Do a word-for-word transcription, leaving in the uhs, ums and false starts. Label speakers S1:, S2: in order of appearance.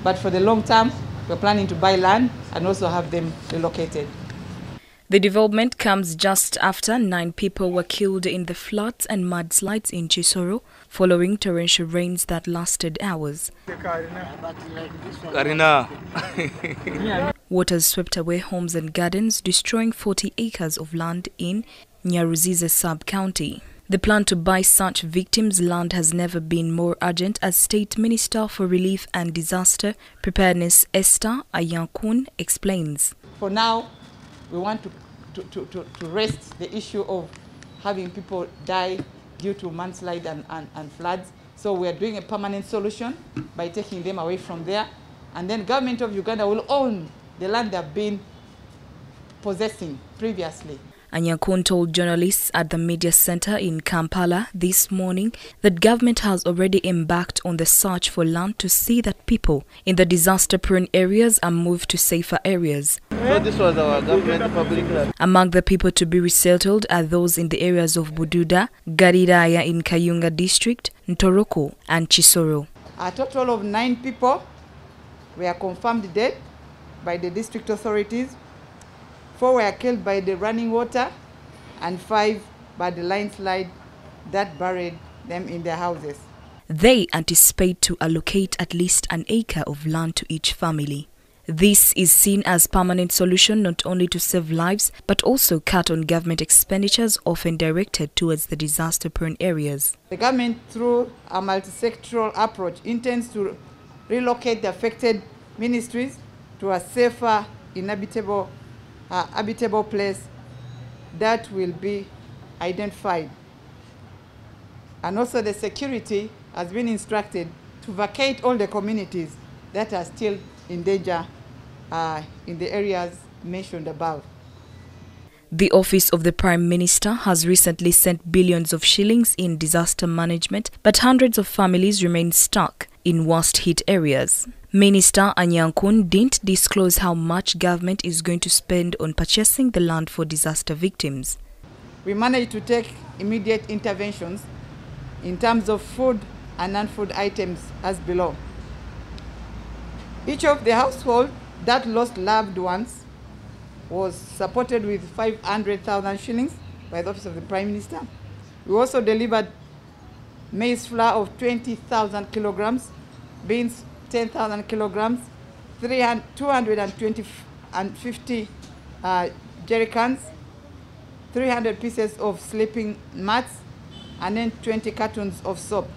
S1: But for the long term, we're planning to buy land and also have them relocated.
S2: The development comes just after nine people were killed in the floods and mudslides in Chisoro following torrential rains that lasted hours. Waters swept away homes and gardens, destroying forty acres of land in Nyaruziza sub-county. The plan to buy such victims' land has never been more urgent, as State Minister for Relief and Disaster Preparedness Esther Anyankun explains.
S1: For now, we want to, to, to, to, to rest the issue of having people die due to mudslide and, and, and floods. So we are doing a permanent solution by taking them away from there. And then government of Uganda will own the land they've been possessing previously.
S2: Anyankun told journalists at the media center in Kampala this morning that government has already embarked on the search for land to see that people in the disaster-prone areas are moved to safer areas.
S3: So this was our government public land.
S2: Among the people to be resettled are those in the areas of Bududa, Gariraya in Kayunga district, Ntoroko and Chisoro.
S1: A total of nine people were confirmed dead by the district authorities. Four were killed by the running water and five by the landslide that buried them in their houses.
S2: They anticipate to allocate at least an acre of land to each family. This is seen as a permanent solution not only to save lives but also cut on government expenditures often directed towards the disaster-prone areas.
S1: The government, through a multi-sectoral approach, intends to relocate the affected ministries to a safer, inhabitable Uh, habitable place that will be identified. And also the security has been instructed to vacate all the communities that are still in danger uh, in the areas mentioned above.
S2: The Office of the Prime Minister has recently sent billions of shillings in disaster management, but hundreds of families remain stuck in worst-hit areas. Minister Anyankun didn't disclose how much government is going to spend on purchasing the land for disaster victims.
S1: We managed to take immediate interventions in terms of food and non-food items as below. Each of the households that lost loved ones was supported with five hundred thousand shillings by the Office of the Prime Minister. We also delivered maize flour of twenty thousand kilograms, beans ten thousand kilograms, two hundred fifty uh, jerry cans, three hundred pieces of sleeping mats, and then twenty cartons of soap.